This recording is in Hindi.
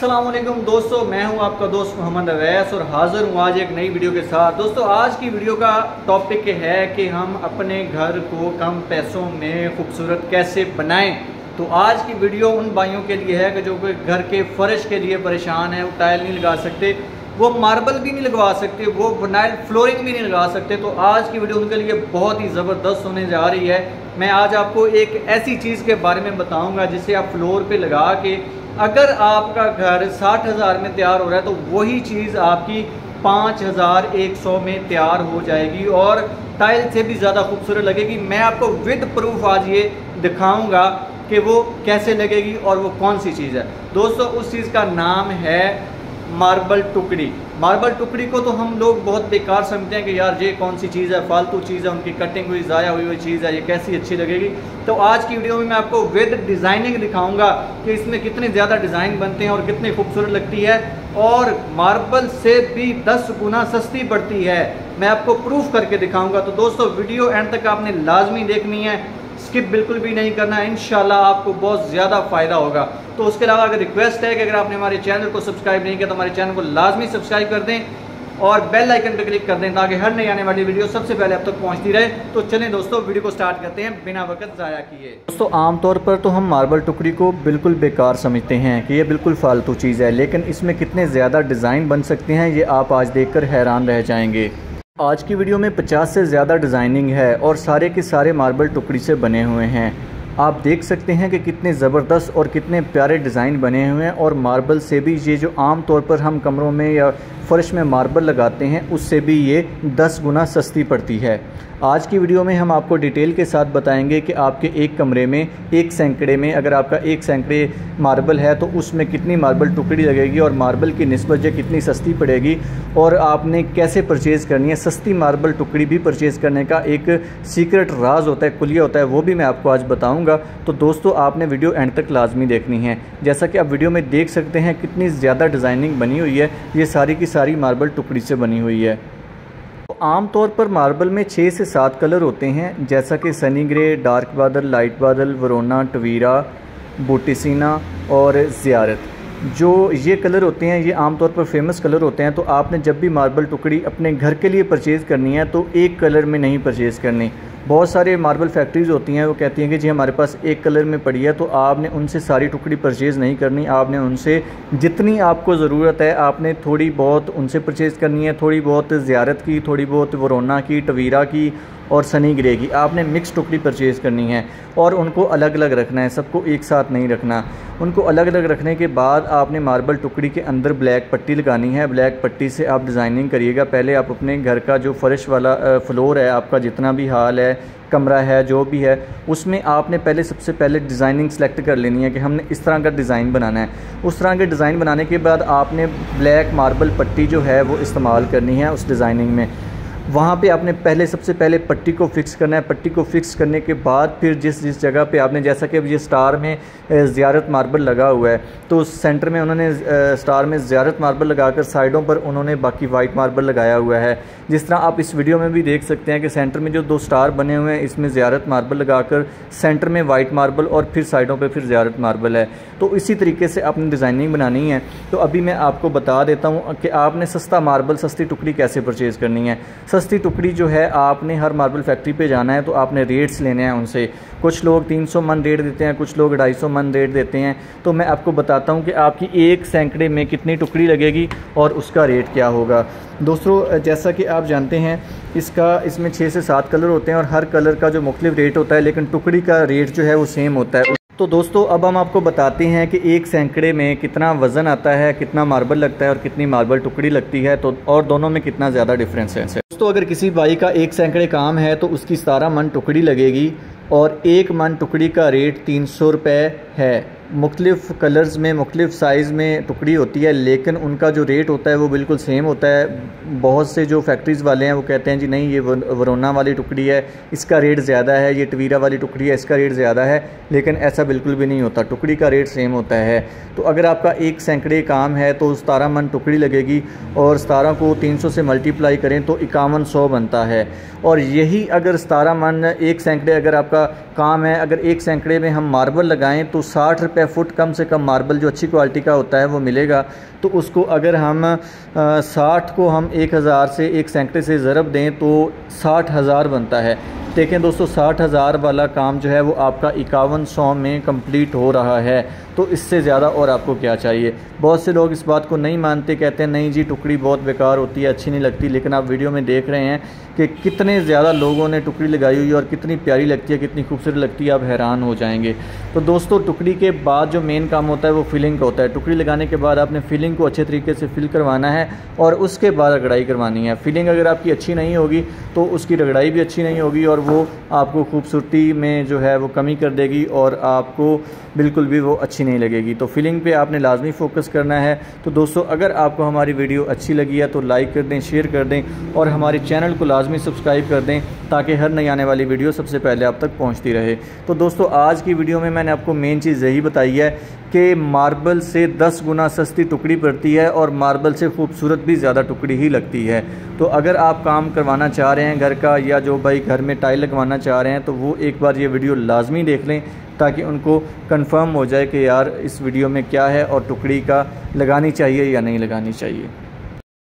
अस्सलाम वालेकुम दोस्तों, मैं हूं आपका दोस्त मोहम्मद अवैस और हाज़िर हूं आज एक नई वीडियो के साथ। दोस्तों आज की वीडियो का टॉपिक है कि हम अपने घर को कम पैसों में खूबसूरत कैसे बनाएं। तो आज की वीडियो उन भाइयों के लिए है कि जो घर के फर्श के लिए परेशान है, वो टाइल नहीं लगा सकते, वो मार्बल भी नहीं लगवा सकते, वो विनाइल फ्लोरिंग भी नहीं लगा सकते। तो आज की वीडियो उनके लिए बहुत ही ज़बरदस्त होने जा रही है। मैं आज आपको एक ऐसी चीज़ के बारे में बताऊंगा जिसे आप फ्लोर पे लगा के, अगर आपका घर 60,000 में तैयार हो रहा है तो वही चीज़ आपकी 5,100 में तैयार हो जाएगी और टाइल से भी ज़्यादा खूबसूरत लगेगी। मैं आपको विद प्रूफ आज ये दिखाऊंगा कि वो कैसे लगेगी और वो कौन सी चीज़ है। दोस्तों उस चीज़ का नाम है मार्बल टुकड़ी। मार्बल टुकड़ी को तो हम लोग बहुत बेकार समझते हैं कि यार ये कौन सी चीज़ है, फालतू चीज़ है, उनकी कटिंग हुई ज़ाया हुई चीज़ है, ये कैसी अच्छी लगेगी। तो आज की वीडियो में मैं आपको विद डिज़ाइनिंग दिखाऊंगा कि इसमें कितने ज़्यादा डिज़ाइन बनते हैं और कितनी खूबसूरत लगती है और मार्बल से भी 10 गुना सस्ती पड़ती है। मैं आपको प्रूफ करके दिखाऊँगा। तो दोस्तों वीडियो एंड तक आपने लाजमी देखनी है, स्किप बिल्कुल भी नहीं करना है। इंशाल्लाह आपको बहुत ज़्यादा फ़ायदा होगा। तो उसके अलावा अगर रिक्वेस्ट है कि अगर आपने हमारे चैनल को सब्सक्राइब नहीं किया तो हमारे चैनल को लाजमी सब्सक्राइब कर दें और बेल आइकन पर क्लिक कर दें ताकि हर नई आने वाली वीडियो सबसे पहले आप तक पहुंचती रहे। तो चलें दोस्तों वीडियो को स्टार्ट करते हैं बिना वक्त ज़ाया किए। दोस्तों आमतौर पर तो हम मार्बल टुकड़ी को बिल्कुल बेकार समझते हैं कि ये बिल्कुल फालतू चीज़ है, लेकिन इसमें कितने ज़्यादा डिज़ाइन बन सकते हैं ये आप आज देख कर हैरान रह जाएंगे। आज की वीडियो में 50 से ज़्यादा डिज़ाइनिंग है और सारे के सारे मार्बल टुकड़ी से बने हुए हैं। आप देख सकते हैं कि कितने ज़बरदस्त और कितने प्यारे डिज़ाइन बने हुए हैं और मार्बल से भी ये जो आम तौर पर हम कमरों में या फ़र्श में मार्बल लगाते हैं उससे भी ये 10 गुना सस्ती पड़ती है। आज की वीडियो में हम आपको डिटेल के साथ बताएंगे कि आपके एक कमरे में एक सैंकड़े में अगर आपका एक सैंकड़े मार्बल है तो उसमें कितनी मार्बल टुकड़ी लगेगी और मार्बल की निस्बत ये कितनी सस्ती पड़ेगी और आपने कैसे परचेज़ करनी है। सस्ती मार्बल टुकड़ी भी परचेज़ करने का एक सीक्रेट राज होता है, कुलिया होता है, वो भी मैं आपको आज बताऊँगा। तो दोस्तों आपने वीडियो एंड तक लाजमी देखनी है। जैसा कि आप वीडियो में देख सकते हैं कितनी ज़्यादा डिज़ाइनिंग बनी हुई है, ये सारी की सारी मार्बल टुकड़ी से बनी हुई है। आम तौर पर मार्बल में 6 से 7 कलर होते हैं, जैसा कि सनी ग्रे, डार्क बादल, लाइट बादल, वरोना, टवीरा, बोटिसिना और ज़ियारत। जो ये कलर होते हैं ये आम तौर पर फेमस कलर होते हैं। तो आपने जब भी मार्बल टुकड़ी अपने घर के लिए परचेज़ करनी है तो एक कलर में नहीं परचेज़ करनी। बहुत सारे मार्बल फैक्ट्रीज़ होती हैं, वो कहती हैं कि जी हमारे पास एक कलर में पड़ी है, तो आपने उनसे सारी टुकड़ी परचेज़ नहीं करनी। आपने उनसे जितनी आपको ज़रूरत है आपने थोड़ी बहुत उनसे परचेज़ करनी है, थोड़ी बहुत ज़ियारत की, थोड़ी बहुत वरोना की, टवीरा की और सनी ग्रे की। आपने मिक्स टुकड़ी परचेज़ करनी है और उनको अलग अलग रखना है, सबको एक साथ नहीं रखना। उनको अलग अलग रखने के बाद आपने मार्बल टुकड़ी के अंदर ब्लैक पट्टी लगानी है। ब्लैक पट्टी से आप डिज़ाइनिंग करिएगा। पहले आप अपने घर का जो फर्श वाला फ्लोर है, आपका जितना भी हाल है, कमरा है, जो भी है, उसमें आपने पहले सबसे पहले डिज़ाइनिंग सेलेक्ट कर लेनी है कि हमने इस तरह का डिज़ाइन बनाना है। उस तरह के डिज़ाइन बनाने के बाद आपने ब्लैक मार्बल पट्टी जो है वो इस्तेमाल करनी है उस डिज़ाइनिंग में। वहाँ पे आपने सबसे पहले पट्टी को फिक्स करना है। पट्टी को फिक्स करने के बाद फिर जिस जगह पे आपने, जैसा कि ये स्टार में ज़ियारत मार्बल लगा हुआ है, तो सेंटर में उन्होंने स्टार में ज़ियारत मार्बल लगाकर साइडों पर उन्होंने बाकी वाइट मार्बल लगाया हुआ है। जिस तरह आप इस वीडियो में भी देख सकते हैं कि सेंटर में जो 2 स्टार बने हुए हैं इसमें ज़ियारत मार्बल लगाकर सेंटर में वाइट मार्बल और फिर साइडों पर फिर ज़ियारत मार्बल है। तो इसी तरीके से आपने डिज़ाइनिंग बनानी है। तो अभी मैं आपको बता देता हूँ कि आपने सस्ता मार्बल, सस्ती टुकड़ी कैसे परचेज़ करनी है। सस्ती टुकड़ी जो है आपने हर मार्बल फैक्ट्री पे जाना है, तो आपने रेट्स लेने हैं उनसे। कुछ लोग 300 मन रेट देते हैं, कुछ लोग 250 मन रेट देते हैं। तो मैं आपको बताता हूँ कि आपकी एक सैंकड़े में कितनी टुकड़ी लगेगी और उसका रेट क्या होगा। दोस्तों जैसा कि आप जानते हैं इसमें 6 से 7 कलर होते हैं और हर कलर का जो मुख्तलिफ रेट होता है, लेकिन टुकड़ी का रेट जो है वो सेम होता है। तो दोस्तों अब हम आपको बताते हैं कि एक सैंकड़े में कितना वज़न आता है, कितना मार्बल लगता है और कितनी मार्बल टुकड़ी लगती है, तो और दोनों में कितना ज़्यादा डिफरेंस है। दोस्तों अगर किसी भाई का एक सैंकड़े काम है तो उसकी 17 मन टुकड़ी लगेगी और 1 मन टुकड़ी का रेट 300 रुपये है। मुख्तलिफ़ कलर्स में, मुख्तलिफ़ साइज़ में टुकड़ी होती है, लेकिन उनका जो रेट होता है वो बिल्कुल सेम होता है। बहुत से जो फैक्ट्रीज़ वाले हैं वो कहते हैं जी नहीं ये वरोना वाली टुकड़ी है, इसका रेट ज़्यादा है, ये टवीरा वाली टुकड़ी है, इसका रेट ज़्यादा है, लेकिन ऐसा बिल्कुल भी नहीं होता। टुकड़ी का रेट सेम होता है। तो अगर आपका एक सैंकड़े काम है तो 17 मन टुकड़ी लगेगी और 17 को 300 से मल्टीप्लाई करें तो 5100 बनता है। और यही अगर 17 मन एक सैंकड़े अगर आपका काम है, अगर एक सैंकड़े में हम मार्बल लगाएं तो 60 रुपये फुट कम से कम मार्बल जो अच्छी क्वालिटी का होता है वो मिलेगा। तो उसको अगर हम 60 को हम 1000 से एक सैकड़े से ज़रब दें तो 60,000 बनता है। देखें दोस्तों, 60,000 वाला काम जो है वो आपका 5100 में कंप्लीट हो रहा है। तो इससे ज़्यादा और आपको क्या चाहिए। बहुत से लोग इस बात को नहीं मानते, कहते हैं नहीं जी टुकड़ी बहुत बेकार होती है, अच्छी नहीं लगती। लेकिन आप वीडियो में देख रहे हैं कि कितने ज़्यादा लोगों ने टुकड़ी लगाई हुई है और कितनी प्यारी लगती है, कितनी खूबसूरत लगती है, आप हैरान हो जाएंगे। तो दोस्तों, टुकड़ी के बाद जो मेन काम होता है वो फिलिंग का होता है। टुकड़ी लगाने के बाद आपने फिलिंग को अच्छे तरीके से फिल करवाना है और उसके बाद रगड़ाई करवानी है। फिलिंग अगर आपकी अच्छी नहीं होगी तो उसकी रगड़ाई भी अच्छी नहीं होगी और वो आपको खूबसूरती में जो है वो कमी कर देगी और आपको बिल्कुल भी वो अच्छी नहीं लगेगी। तो फिलिंग पे आपने लाजमी फ़ोकस करना है। तो दोस्तों, अगर आपको हमारी वीडियो अच्छी लगी है तो लाइक कर दें, शेयर कर दें और हमारे चैनल को लाजमी सब्सक्राइब कर दें ताकि हर नई आने वाली वीडियो सबसे पहले आप तक पहुंचती रहे। तो दोस्तों, आज की वीडियो में मैंने आपको मेन चीज़ यही बताई है कि मार्बल से 10 गुना सस्ती टुकड़ी पड़ती है और मार्बल से खूबसूरत भी ज़्यादा टुकड़ी ही लगती है। तो अगर आप काम करवाना चाह रहे हैं घर का, या जो भाई घर में टाइल लगवाना चाह रहे हैं, तो वो एक बार ये वीडियो लाजमी देख लें ताकि उनको कंफर्म हो जाए कि यार इस वीडियो में क्या है और टुकड़ी का लगानी चाहिए या नहीं लगानी चाहिए।